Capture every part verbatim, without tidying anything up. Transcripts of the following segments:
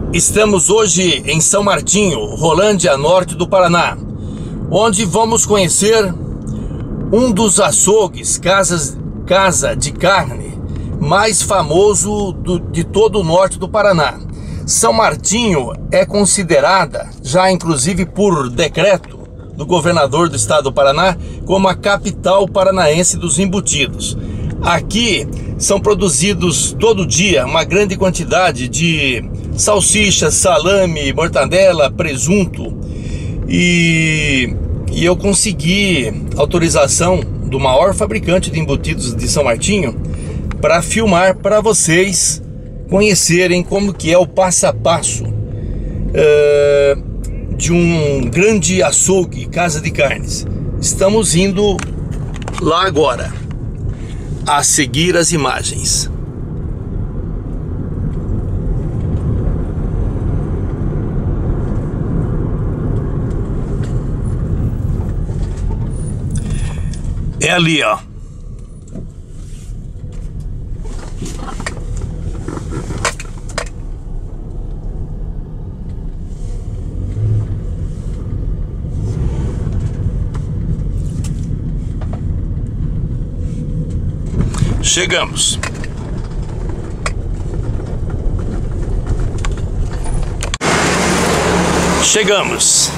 Estamos hoje em São Martinho, Rolândia, norte do Paraná, onde vamos conhecer um dos açougues, casas, casa de carne, mais famoso do, de todo o norte do Paraná. São Martinho é considerada, já inclusive por decreto do governador do estado do Paraná, como a capital paranaense dos embutidos. Aqui são produzidos todo dia uma grande quantidade de salsicha, salame, mortadela, presunto, e, e eu consegui autorização do maior fabricante de embutidos de São Martinho para filmar para vocês conhecerem como que é o passo a passo uh, de um grande açougue, casa de carnes. Estamos indo lá agora, a seguir as imagens. É ali, ó. Chegamos. Chegamos.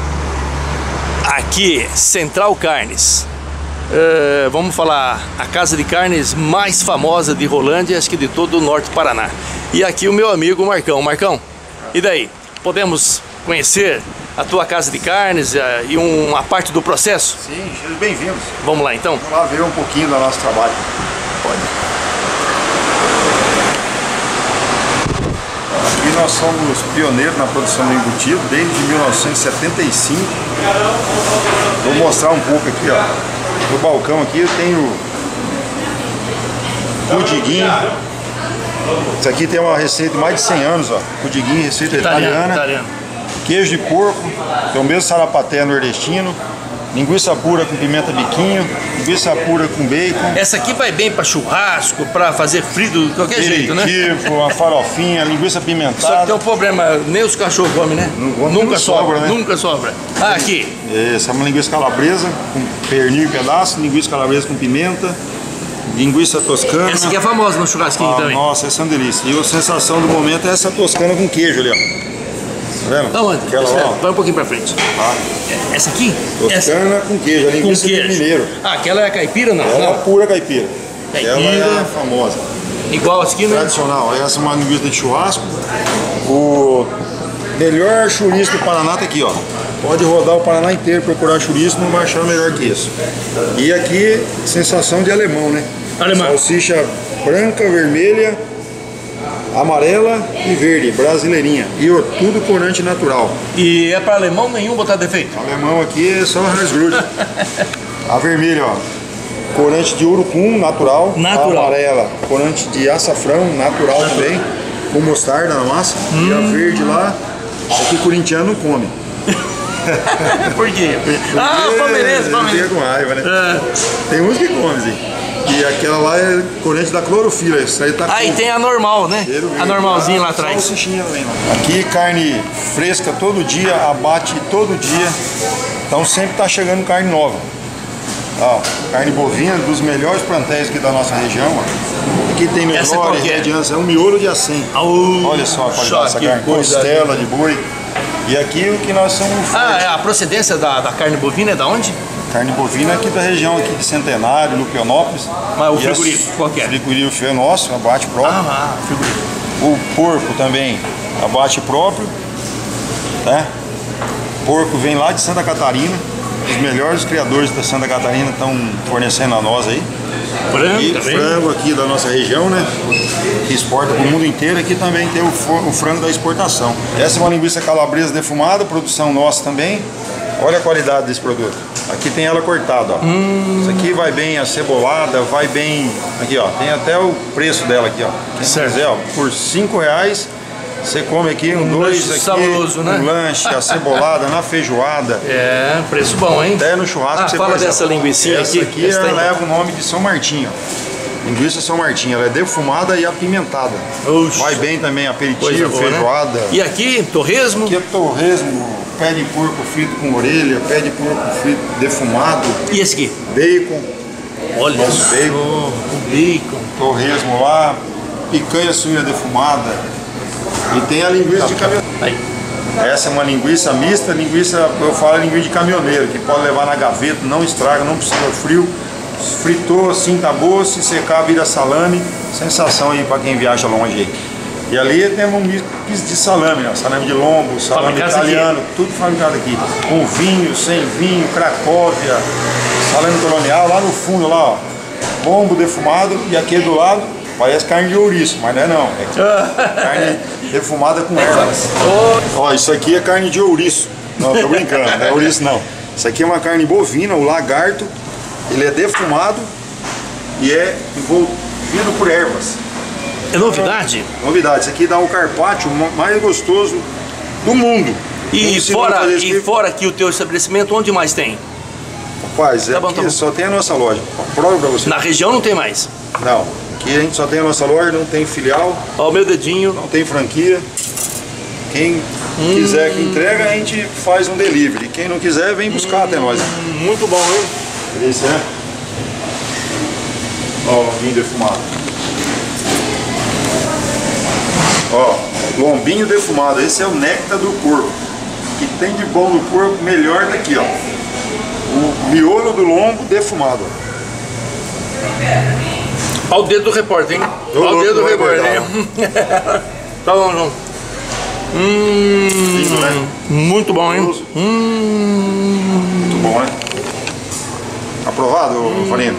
Aqui, Central Carnes. Uh, vamos falar a casa de carnes mais famosa de Rolândia, acho que de todo o norte do Paraná. E aqui o meu amigo Marcão. Marcão, e daí? Podemos conhecer a tua casa de carnes uh, e uma parte do processo? Sim, bem-vindos. Vamos lá então? Vamos lá ver um pouquinho do nosso trabalho. Pode. Aqui nós somos pioneiros na produção do embutido desde mil novecentos e setenta e cinco. Vou mostrar um pouco aqui, ó. No balcão aqui eu tenho pudiguinho. Isso aqui tem uma receita de mais de cem anos, ó. Pudiguinho, receita italiano, italiana. Italiano. Queijo de porco, que é o mesmo sarapaté nordestino. Linguiça pura com pimenta biquinho, linguiça pura com bacon. Essa aqui vai bem para churrasco, para fazer frito de qualquer jeito, né? Tipo, uma farofinha, linguiça pimentada. Só que tem um problema, nem os cachorros comem, né? Não, nunca sobra, sobra, né? Nunca sobra. Ah, aqui. Essa é uma linguiça calabresa com pernil e pedaço, linguiça calabresa com pimenta, linguiça toscana. Essa aqui é famosa no churrasquinho ah, também. Nossa, essa é uma delícia. E a sensação do momento é essa toscana com queijo ali, ó. Tá vendo? Aonde? Aquela lá, vai um pouquinho pra frente. Tá. Essa aqui? Toscana essa... com queijo, a linguiça de mineiro. Ah, aquela é a caipira, não? Ela não. é pura caipira. Caipira. Ela é a famosa. Igual essa aqui, né? Tradicional. Essa é uma linguiça de churrasco. O melhor chouriço do Paraná tá aqui, ó. Pode rodar o Paraná inteiro, procurar chouriço, não vai achar melhor que isso. E aqui, sensação de alemão, né? Alemão. Salsicha branca, vermelha, amarela e verde, brasileirinha. E tudo corante natural. E é para alemão nenhum botar defeito? Alemão aqui é só Hansgrut. A vermelha, ó, corante de urucum natural. Natural. A amarela, corante de açafrão natural, natural. também, com mostarda na massa. Hum. E a verde lá, é que corintiano não come. Por quê? Ah, palmeirense, palmeirense. Com raiva, né? É. Tem uns que comem, sim. E aquela lá é corante da clorofila. Isso aí tá ah, e tem a normal, né? A normalzinha lá atrás. Salsichinha também, lá. Aqui carne fresca todo dia, abate todo dia. Então sempre tá chegando carne nova. Ó, carne bovina dos melhores plantéis aqui da nossa região. Ó. Aqui tem melhores, medianas, é um miolo de acém. Oh, olha só a qualidade dessa carne, costela de boi. E aqui o que nós somos fortes. Ah, a procedência da, da carne bovina é da onde? Carne bovina aqui da região aqui de Centenário, no Pionópolis. Mas o frigorífico, qual que é? O frigorífico é nosso, abate próprio. Ah, ah, frigorífico. O porco também, abate próprio. Tá? Porco vem lá de Santa Catarina. Os melhores criadores da Santa Catarina estão fornecendo a nós aí. Frango e também. Frango aqui da nossa região, né? Que exporta para o mundo inteiro. Aqui também tem o, o frango da exportação. Essa é uma linguiça calabresa defumada, produção nossa também. Olha a qualidade desse produto. Aqui tem ela cortada, ó. Hum. Isso aqui vai bem acebolada, vai bem... Aqui, ó. Tem até o preço dela aqui, ó. Quem quiser, ó. Por cinco reais, você come aqui um, um dois aqui, saboroso, né? Um lanche, acebolada, na feijoada. É, preço bom, hein? Até no churrasco. Ah, você fala faz, dessa linguiça aqui. Essa aqui ela leva o nome de São Martinho. Linguiça São Martinho, ela é defumada e apimentada. Oxi. Vai bem também, aperitivo, Coisa boa, feijoada. Né? E aqui, torresmo? Aqui é torresmo, pé de porco frito com orelha, pé de porco frito defumado. E esse aqui? Bacon. Olha só, bacon. o bacon. Torresmo lá, picanha suína defumada. E tem a linguiça de caminhoneiro. Aí. Essa é uma linguiça mista, linguiça, eu falo é linguiça de caminhoneiro, que pode levar na gaveta, não estraga, não precisa frio. Fritou assim, tá boa, se secar vira salame. Sensação aí para quem viaja longe aí. E ali temos um mix de salame, né? Salame de lombo, salame fabricado italiano, aqui. Tudo fabricado aqui. Com vinho, sem vinho, Cracóvia, salame colonial, lá no fundo lá, ó. Lombo defumado e aqui do lado parece carne de ouriço, mas não é não. É carne defumada com ervas. Ó, isso aqui é carne de ouriço. Não, tô brincando, não é ouriço não. Isso aqui é uma carne bovina, o lagarto. Ele é defumado e é envolvido por ervas. É novidade? Novidade. Isso aqui dá o carpaccio mais gostoso do mundo. E, fora, e fora aqui o teu estabelecimento, onde mais tem? Rapaz, tá é bom, tá bom. Só tem a nossa loja. Prova pra você. Na região não tem mais? Não. Aqui a gente só tem a nossa loja, não tem filial. Ó o meu dedinho. Não tem franquia. Quem hum. quiser que entrega, a gente faz um delivery. Quem não quiser, vem buscar hum. até nós. Muito bom, hein? Esse, né? Ó, o lombinho defumado. Ó, lombinho defumado. Esse é o néctar do porco. Que tem de bom no porco, melhor daqui, ó. O miolo do lombo defumado. Olha o dedo do repórter, hein? Olha o dedo do repórter, hein? Tá bom, João. Hum, Lindo, né? Muito bom, hein? Hum. Muito bom, né? Aprovado, hum. Farina?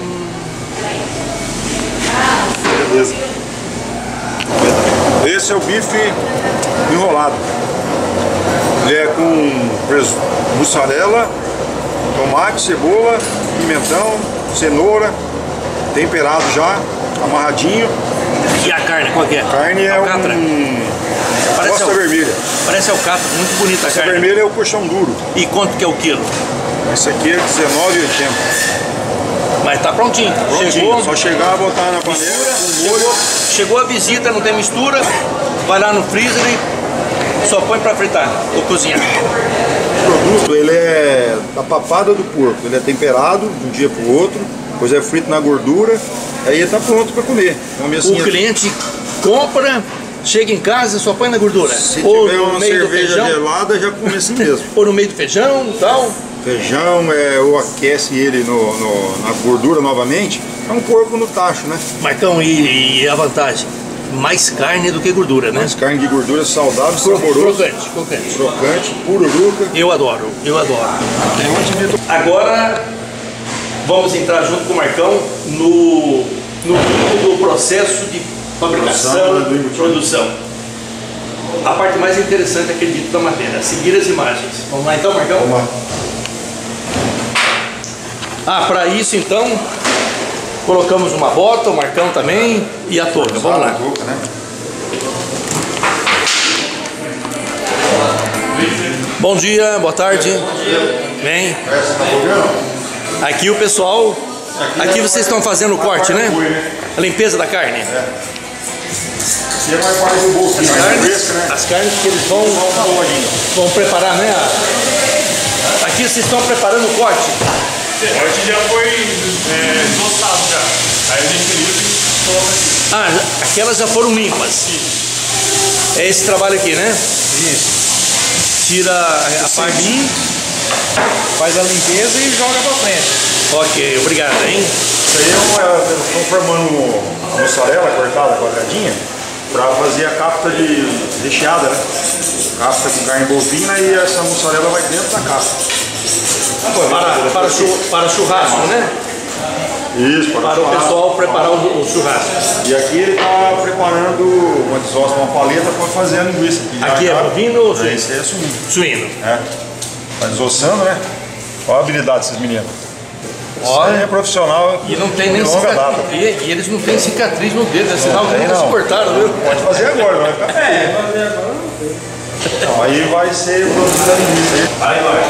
Beleza. Esse é o bife enrolado. Ele é com mussarela, tomate, cebola, pimentão, cenoura, temperado já, amarradinho. E a carne, qual que é? A carne é alcatra. um... Parece costa al... vermelha. Parece alcatra, muito bonita a Essa carne. vermelha é o colchão duro. E quanto que é o quilo? Esse aqui é dezenove reais e oitenta centavos. Mas tá prontinho. Prontinho, chegou, só chegar, botar na panela, mistura, um molho. chegou, chegou a visita, não tem mistura, vai lá no freezer e só põe pra fritar ou cozinhar. O produto, ele é da papada do porco, ele é temperado de um dia pro outro, depois é frito na gordura, aí ele tá pronto para comer. O cliente compra, chega em casa, só põe na gordura. Se ou tiver no uma meio cerveja do feijão, gelada, já come assim mesmo. ou no meio do feijão e tal. Feijão, é, ou aquece ele no, no, na gordura novamente, é um porco no tacho, né? Marcão, e, e a vantagem? Mais carne do que gordura, né? Mais carne de gordura saudável, saboroso. Crocante, crocante. Crocante, pururuca. Eu adoro, eu adoro. Agora vamos entrar junto com o Marcão no, no do processo de fabricação e produção. A parte mais interessante, acredito, da matéria, seguir as imagens. Vamos lá então, Marcão? Vamos lá. Ah, para isso então, colocamos uma bota, o Marcão também e a touca. Vamos lá. Touca, né? Bom dia, boa tarde. Bem. Aqui o pessoal, aqui vocês estão fazendo o corte, né? A limpeza da carne. E é mais parte do bolso, as, carnes, né? As carnes que eles vão, vão preparar, né? Aqui vocês estão preparando o corte. O corte já foi é, doçado já. Aí a gente limpa e coloca aqui. Ah, aquelas já foram limpas. Isso. É esse trabalho aqui, né? Isso. Tira a, a parte, faz a limpeza e joga pra frente. Ok, obrigado, hein? Isso aí é uma, estão formando a mussarela cortada, quadradinha, para fazer a capta de recheada, né? Capta com carne bovina e essa mussarela vai dentro da capta. Para, para, chur, para churrasco, né? Isso, para, para o pessoal preparar o, o churrasco. E aqui ele está preparando uma desossa, uma paleta para fazer a linguiça. Aqui é bovino ou suíno? Esse é suíno. Suíno. É. Está desossando, né? Olha a habilidade desses meninos. Olha, é profissional e não tem nem cicatriz. E, e eles não têm cicatriz no dedo, é sinal que nunca se cortaram, viu? Pode fazer agora, não vai ficar feio. É, fazer agora não tem. Então, aí vai ser produzida a linguiça. Aí vai.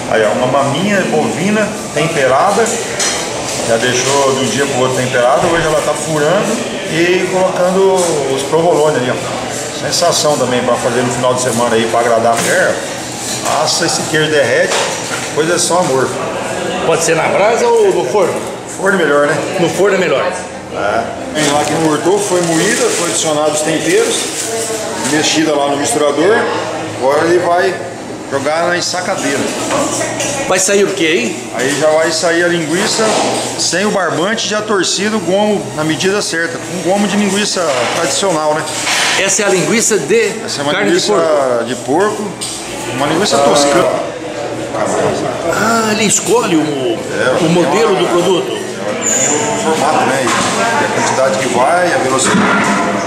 Aí, ó, uma maminha bovina temperada. Já deixou de um dia para o outro temperada. Hoje ela tá furando e colocando os provolone ali, ó. Sensação também para fazer no final de semana aí, para agradar a mulher. Assa esse queijo derrete, coisa é só amor. Pode ser na brasa ou no forno? Forno é melhor, né? No forno é melhor. É. Vem lá que mortou, foi moída, foi adicionado os temperos, mexida lá no misturador. Agora ele vai jogar na ensacadeira. Vai sair o que aí? Aí já vai sair a linguiça sem o barbante, já torcido, gomo na medida certa. Um gomo de linguiça tradicional, né? Essa é a linguiça de Essa é uma carne linguiça de porco. de porco, uma linguiça toscana. Ah, ele escolhe o, É, o modelo uma, do produto. O formato, né? E a quantidade que vai, a velocidade.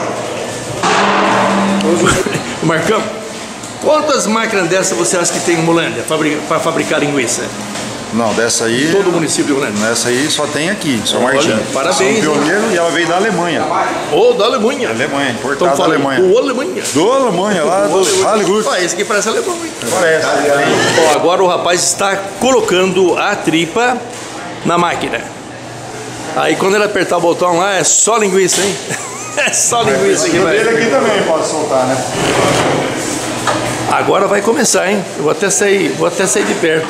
Marcão, quantas máquinas dessas você acha que tem em Rolândia para fabricar linguiça? Não, dessa aí. Todo o município de Rolândia. Nessa aí só tem aqui, só Olha, Martinho. parabéns, São pioneiro e ela veio da Alemanha. Ou da Alemanha. Alemanha, Então importada da fala Alemanha. o Alemanha. Do Alemanha, lá do Hollywood. Ah, esse aqui parece alemão, hein? Parece. Ó, agora o rapaz está colocando a tripa na máquina. Aí quando ele apertar o botão lá, é só linguiça, hein? É só linguiça que vai. Ele aqui também pode soltar, né? Agora vai começar, hein? Eu vou até sair, vou até sair de perto.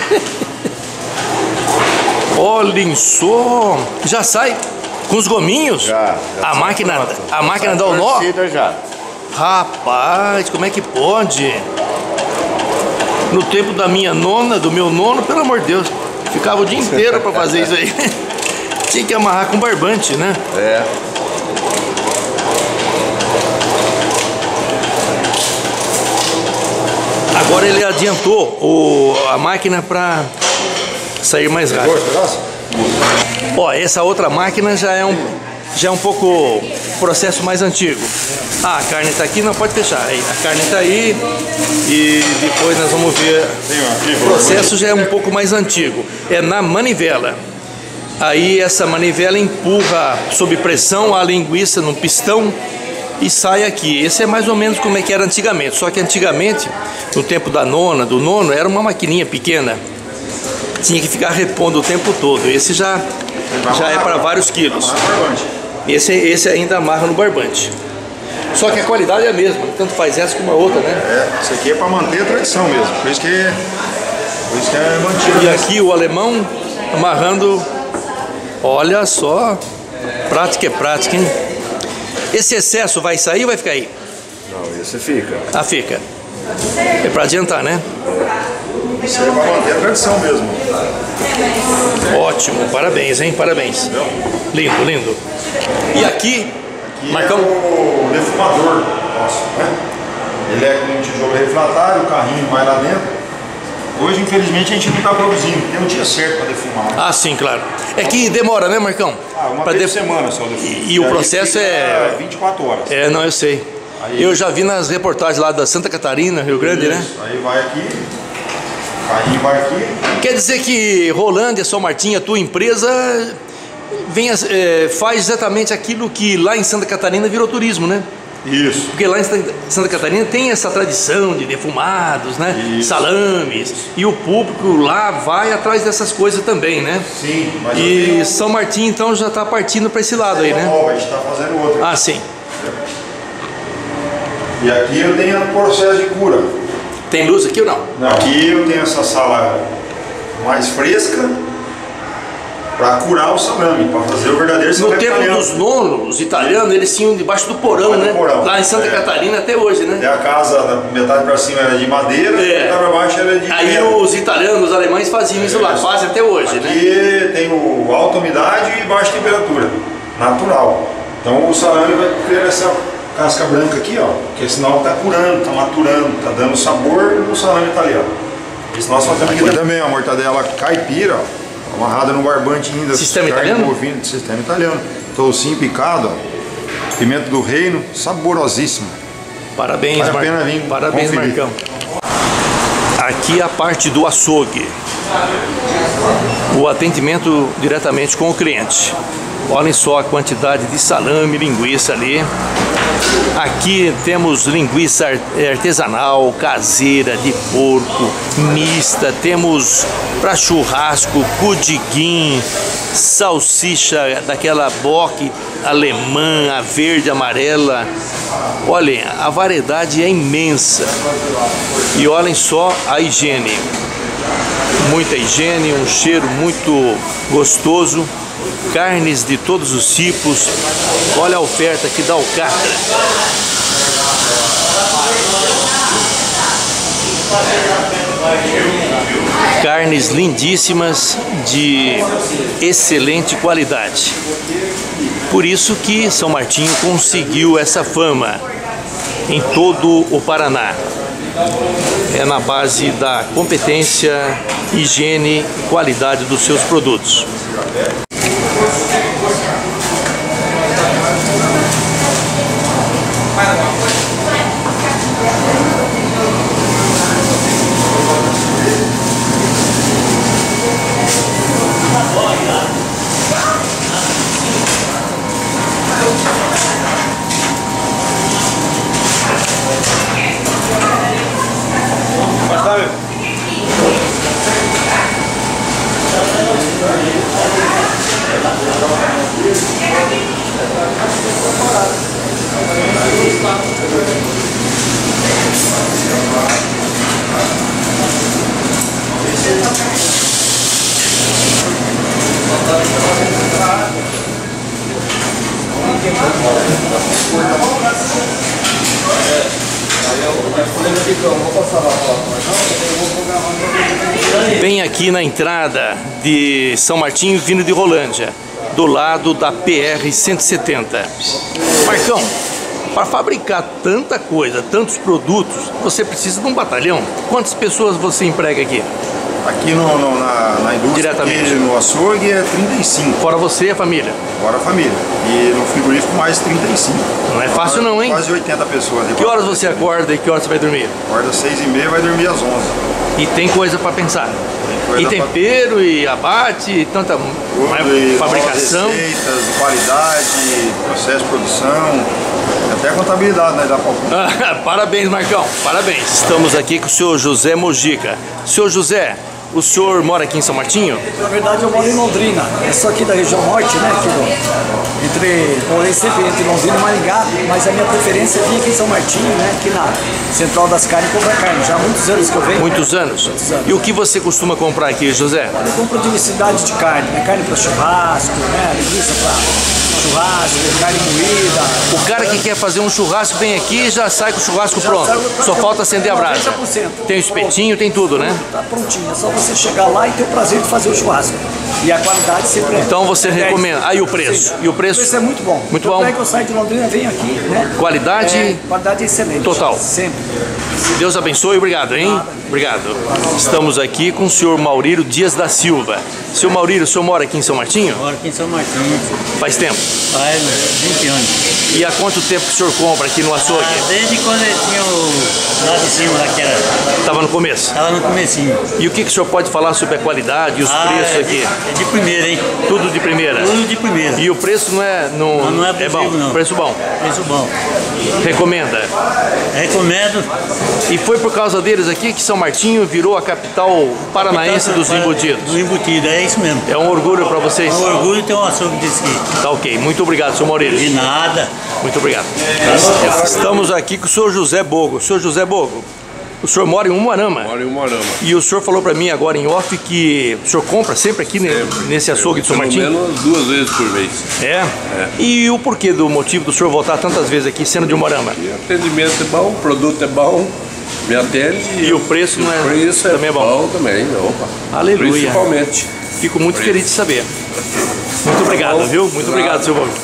Olhem só, já sai com os gominhos. Já, já a máquina, a máquina dá o nó. Já. Rapaz, como é que pode? No tempo da minha nona, do meu nono, pelo amor de Deus, ficava o dia inteiro para fazer isso aí. Tinha que amarrar com barbante, né? É. Agora ele adiantou o, a máquina para sair mais rápido. Ó, essa outra máquina já é um, já é um pouco processo mais antigo. Ah, a carne está aqui, não pode fechar. Aí, a carne está aí e depois nós vamos ver. O processo já é um pouco mais antigo. É na manivela. Aí essa manivela empurra sob pressão a linguiça num pistão e sai aqui. Esse é mais ou menos como é que era antigamente. Só que antigamente, no tempo da nona, do nono, era uma maquininha pequena. Tinha que ficar repondo o tempo todo. Esse já, já é para vários quilos. Esse, esse ainda amarra no barbante. Só que a qualidade é a mesma, tanto faz essa como a outra, né? É, isso aqui é para manter a tradição mesmo. Por isso que, por isso que é mantido. E aqui o alemão amarrando. Olha só, prática é prática, hein? Esse excesso vai sair ou vai ficar aí? Não, esse fica. Ah, fica. É para adiantar, né? Isso aí é para manter a tradição mesmo. Ótimo, parabéns, hein? Parabéns. Entendeu? Lindo, lindo. E aqui, Aqui Marcão? é o defumador nosso, né? Ele é com um tijolo refratário, o carrinho vai lá dentro. Hoje, infelizmente, a gente não está produzindo, porque não tinha certo para defumar. Né? Ah, sim, claro. É que demora, né, Marcão? Ah, uma pra vez def... por semana só o defuma. E, e o processo é... vinte e quatro horas. É, não, eu sei. Aí... Eu já vi nas reportagens lá da Santa Catarina, Rio Grande, Isso. né? Aí vai aqui, o carrinho vai aqui. Quer dizer que Rolândia, São Martinho, a tua empresa vem, é, faz exatamente aquilo que lá em Santa Catarina virou turismo, né? Isso. Porque lá em Santa Catarina tem essa tradição de defumados, né? Isso. Salames. E o público lá vai atrás dessas coisas também, né? Sim. Mas E tenho... São Martinho então já está partindo para esse lado aí, né? Nova, a gente está fazendo outra. Ah, sim. E aqui eu tenho o processo de cura. Tem luz aqui ou não? Não, aqui eu tenho essa sala mais fresca para curar o salame, para fazer o verdadeiro No salame tempo italiano. dos nonos, os italianos, eles tinham debaixo do porão, Debaixo né? do porão. Lá em Santa É. Catarina até hoje, E né? a casa, da metade para cima era de madeira, É. e metade para baixo era de Aí pedra. os italianos, os alemães faziam isso lá, fazem até hoje, né? Aqui tem o alta umidade e baixa temperatura, natural. Então o salame vai ter essa casca branca aqui, ó, porque senão está curando, está maturando, está dando sabor do salame italiano. Isso nós fazemos aqui também, a mortadela caipira, ó. Amarrada no barbante ainda. Sistema carne italiano? bovina, sistema italiano. Toucinho picado, ó. Pimenta do reino, saborosíssimo. Parabéns, Vale a Mar... pena vir Parabéns, conferir. Marcão. Aqui a parte do açougue. O atendimento diretamente com o cliente. Olhem só a quantidade de salame, linguiça ali. Aqui temos linguiça artesanal, caseira, de porco, mista. Temos para churrasco, cudiguim, salsicha daquela boque alemã, a verde, amarela. Olhem, a variedade é imensa. E olhem só a higiene. Muita higiene, um cheiro muito gostoso. Carnes de todos os tipos. Olha a oferta aqui da alcatra. Carnes lindíssimas de excelente qualidade. Por isso que São Martinho conseguiu essa fama em todo o Paraná. É na base da competência, higiene e qualidade dos seus produtos. Bem aqui na entrada de São Martinho, vindo de Rolândia, do lado da P R cento e setenta. Marcão, para fabricar tanta coisa, tantos produtos, você precisa de um batalhão. Quantas pessoas você emprega aqui? Aqui no, no, na, na indústria, aqui no açougue é trinta e cinco. Fora você e a família? Fora a família. E no frigorífico mais trinta e cinco. Não é fácil não, hein? Quase oitenta pessoas. Que horas você acorda e que horas você vai dormir? Acorda às seis e meia e vai dormir às onze. E tem coisa para pensar? Tem e tempero pra... e abate, e tanta Tudo, fabricação. Receitas, de qualidade, processo de produção, até contabilidade, né? Dá pra... Parabéns, Marcão, parabéns. Estamos aqui com o senhor José Mojica. Senhor José, o senhor mora aqui em São Martinho? Na verdade eu moro em Londrina, eu sou aqui da região norte, né? Aqui do, entre, morei sempre entre Londrina e Maringá, mas a minha preferência é vir aqui em São Martinho, né? Aqui na Central das Carnes, comprar carne. Já há muitos anos que eu venho. Muitos anos? Muitos anos. E o que você costuma comprar aqui, José? Eu compro diversidade de carne, né? Carne para churrasco, né? Linguiça para churrasco, carne moída. O cara que quer fazer um churrasco vem aqui e já sai com o churrasco Já pronto. Só falta acender a brasa. noventa por cento. Tem o espetinho, tem tudo, né? Tá prontinho, é só você chegar lá e ter o prazer de fazer o churrasco. E a qualidade sempre é. Então você recomenda. Ah, e o preço? E o preço? O preço é muito bom. Muito Tanto bom. é que eu saio de Londrina e venho aqui, né? Qualidade? É, qualidade excelente. Total. Sempre. Deus abençoe, obrigado, hein? Obrigado. Estamos aqui com o senhor Maurílio Dias da Silva. Senhor Maurílio, o senhor mora aqui em São Martinho? Moro aqui em São Martinho. Faz tempo? Faz vinte anos. E há quanto tempo que o senhor compra aqui no açougue? Ah, desde quando eu tinha o lá de cima, lá que era... Estava no começo? Estava no comecinho. E o que, que o senhor pode falar sobre a qualidade e os ah, preços é aqui? de, é de primeira, hein? Tudo de primeira? Tudo de primeira. E o preço não é... Não, não, não é abusivo, é bom? não. Preço bom? Preço bom. Recomenda? Recomendo. E foi por causa deles aqui que São Martinho virou a capital paranaense dos embutidos? Do embutido, é isso mesmo. É um orgulho para vocês? É um orgulho ter um açougue desse aqui. Tá ok. Muito obrigado, senhor Maurílio. De nada. Muito obrigado. Estamos aqui com o senhor José Bogo. Senhor José Bogo, o senhor mora em Umuarama. Moro em Umuarama. E o senhor falou para mim agora em off que o senhor compra sempre aqui sempre, nesse açougue de São Martinho? Pelo menos duas vezes por mês. É? É. E o porquê do motivo do senhor voltar tantas vezes aqui sendo de Umuarama? E o atendimento é bom, o produto é bom, me atende. E o preço não é, o preço é também é bom? bom também, opa. Aleluia. Principalmente. Fico muito feliz de saber. Muito obrigado, viu? Muito obrigado, seu Bogo.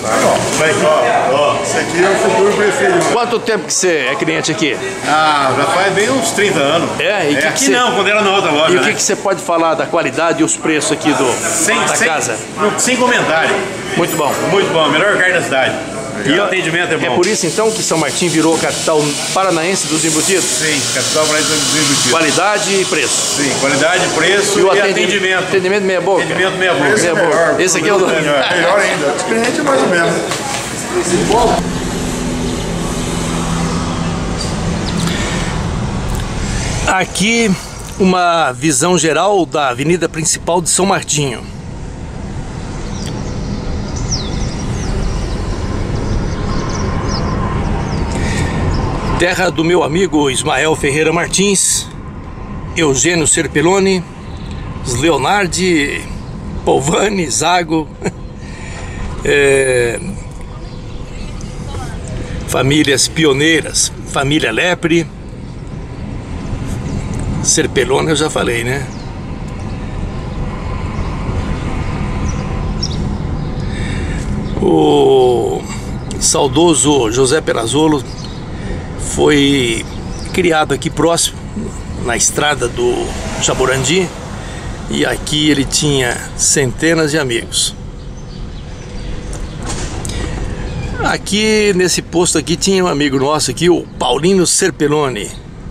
Ó, ó, esse aqui é o futuro preferido. Quanto tempo que você é cliente aqui? Ah, já faz bem uns trinta anos. É, e é, que aqui que cê... não, quando era na outra loja. E o que, né? que você pode falar da qualidade e os preços aqui do, sem, da sem, casa? Não, sem comentário. Muito bom. Muito bom, melhor carne da cidade. E o ó, atendimento é bom. É por isso então que São Martim virou a capital paranaense dos embutidos? Sim, capital para dos embutidos. Qualidade e preço. Sim, qualidade, preço E e, o atendi- atendimento. Atendimento meia boca? Atendimento meia boca. Esse é Meia boca. melhor. Esse aqui é o do... Melhor, melhor ainda. Os clientes mais ou menos. Aqui uma visão geral da avenida principal de São Martinho. Terra do meu amigo Ismael Ferreira Martins, Eugênio Serpelloni, Leonardi, Polvani, Zago, é, famílias pioneiras, família Lepre, Serpelloni eu já falei, né? O saudoso José Perazzolo foi criado aqui próximo, na estrada do Jaborandi, e aqui ele tinha centenas de amigos. Aqui nesse posto aqui tinha um amigo nosso aqui, o Paulino Serpelloni.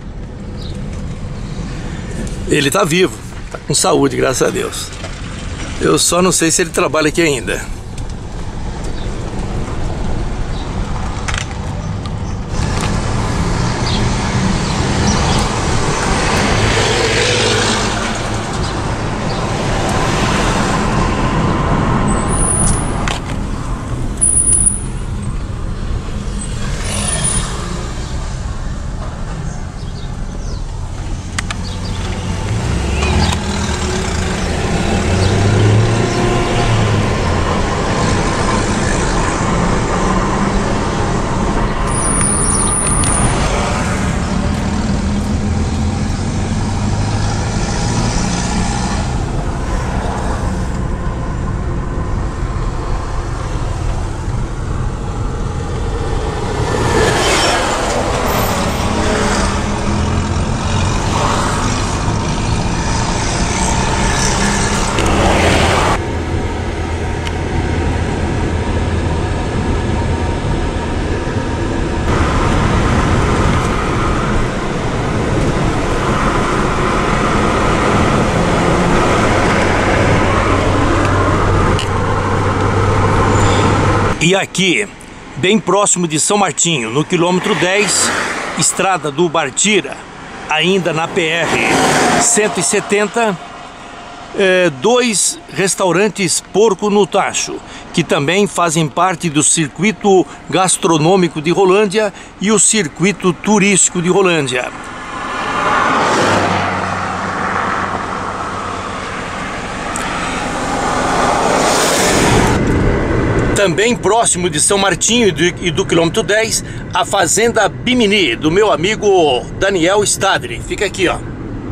Ele tá vivo, tá com saúde, graças a Deus. Eu só não sei se ele trabalha aqui ainda. E aqui, bem próximo de São Martinho, no quilômetro dez, estrada do Bartira, ainda na P R cento e setenta, é, dois restaurantes Porco no Tacho, que também fazem parte do circuito gastronômico de Rolândia e o circuito turístico de Rolândia. Também próximo de São Martinho e do, e do quilômetro dez, a fazenda Bimini, do meu amigo Daniel Stadri. Fica aqui, ó.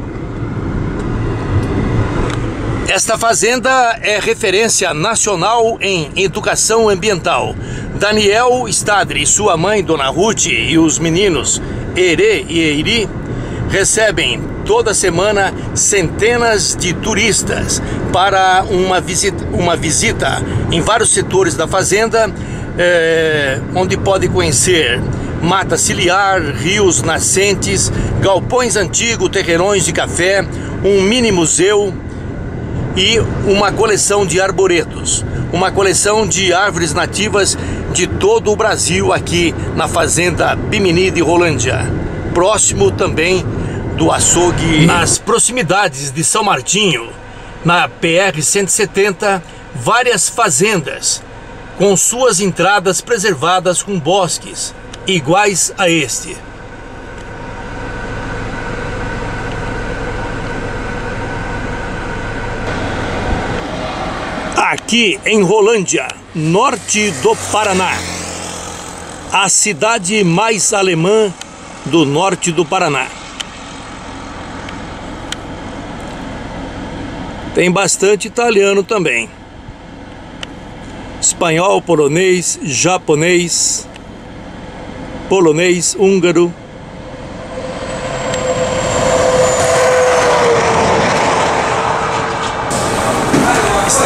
Esta fazenda é referência nacional em educação ambiental. Daniel Stadri, sua mãe, Dona Ruth, e os meninos Ere e Eiri recebem toda semana centenas de turistas para uma visita, uma visita em vários setores da fazenda, é, onde pode conhecer mata ciliar, rios nascentes, galpões antigos, terreirões de café, um mini museu e uma coleção de arboretos, uma coleção de árvores nativas de todo o Brasil aqui na fazenda Bimini de Rolândia, próximo também do açougue. Nas proximidades de São Martinho, na P R cento e setenta, várias fazendas com suas entradas preservadas com bosques iguais a este. Aqui em Rolândia, norte do Paraná, a cidade mais alemã do norte do Paraná. Tem bastante italiano também. Espanhol, polonês, japonês, polonês, húngaro.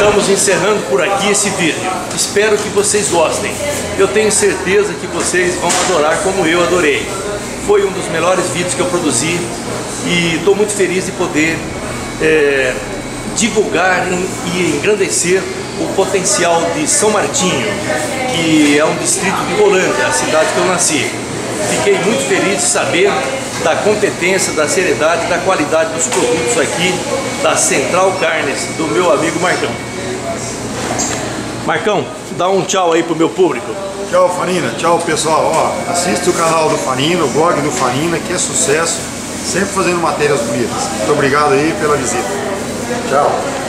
estamos encerrando por aqui esse vídeo. Espero que vocês gostem. Eu tenho certeza que vocês vão adorar como eu adorei. Foi um dos melhores vídeos que eu produzi e estou muito feliz de poder é, divulgar e engrandecer o potencial de São Martinho, que é um distrito de Rolândia, a cidade que eu nasci. Fiquei muito feliz de saber da competência, da seriedade, da qualidade dos produtos aqui da Central Carnes, do meu amigo Marcão. Marcão, dá um tchau aí pro meu público. Tchau, Farina. Tchau, pessoal. Ó, assiste o canal do Farina, o blog do Farina, que é sucesso, sempre fazendo matérias bonitas. Muito obrigado aí pela visita. Tchau.